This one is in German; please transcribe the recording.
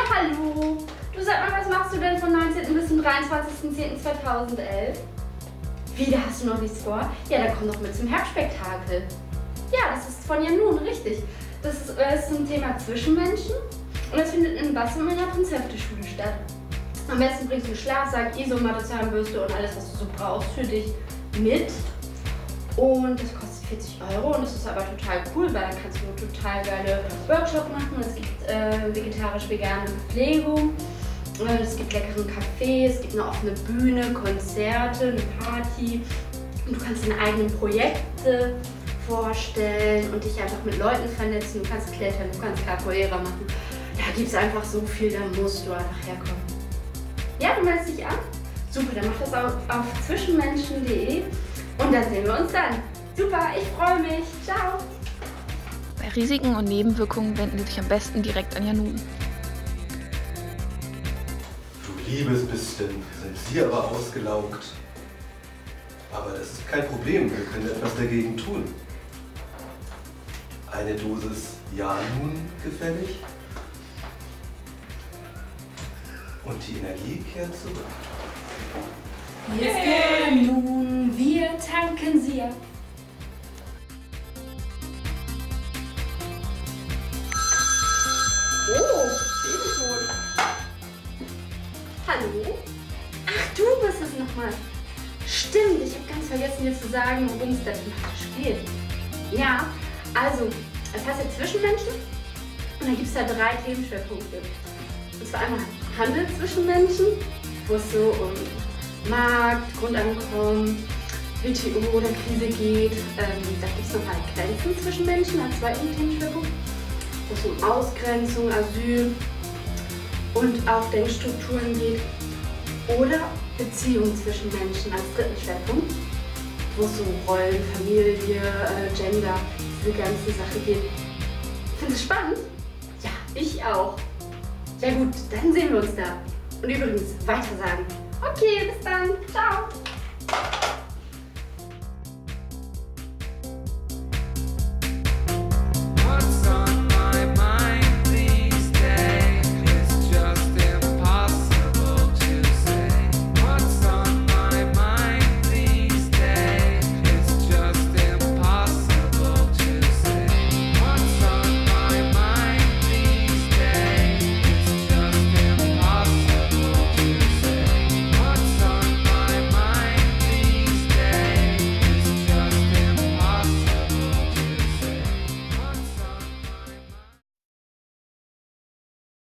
hallo. Du, sag mal, was machst du denn vom 19. bis zum 23.10.2011? Wie, da hast du noch nichts vor? Ja, dann komm doch mit zum Herbstspektakel. Ja, das ist von Janun, richtig. Das ist zum Thema Zwischenmenschen und das findet in Bassum in der Prinzepte-Schule statt. Am besten bringst du einen Schlafsack, Isomatte, Zahnbürste und alles, was du so brauchst für dich mit. Und das kostet 40 € und das ist aber total cool, weil dann kannst du total geile Workshops machen. Es gibt vegetarisch-vegane Verpflegung, es gibt leckeren Kaffee, es gibt eine offene Bühne, Konzerte, eine Party. Und du kannst deine eigenen Projekte vorstellen und dich einfach mit Leuten vernetzen. Du kannst klettern, du kannst Capoeira machen. Da gibt es einfach so viel, da musst du einfach herkommen. Ja, du meldest dich an? Super, dann mach das auf zwischenmenschen.de und dann sehen wir uns dann. Super, ich freue mich. Ciao. Bei Risiken und Nebenwirkungen wenden Sie sich am besten direkt an Janun. Du liebes bisschen, sind Sie aber ausgelaugt. Aber das ist kein Problem, wir können etwas dagegen tun. Eine Dosis Janun gefällig? Und die Energie kehrt zurück. Hier ist Janun, wir tanken sie ab. Oh, Telefon. Hallo? Ach, du bist es nochmal. Stimmt, ich habe ganz vergessen dir zu sagen, worum es da thematisch geht. Ja, also, es heißt ja Zwischenmenschen und da gibt es da 3 Themenschwerpunkte. Und zwar einmal Handel zwischen Menschen, wo es so um Markt, Grundeinkommen, WTO oder Krise geht. Da gibt es nochmal Grenzen zwischen Menschen als zweiten Themenschwerpunkt, wo es um Ausgrenzung, Asyl und auch Denkstrukturen geht. Oder Beziehungen zwischen Menschen als dritten Schwerpunkt, wo es um Rollen, Familie, Gender, diese ganze Sache geht. Findest du spannend? Ja, ich auch. Ja gut, dann sehen wir uns da. Und übrigens, weitersagen. Okay, bis dann. Ciao.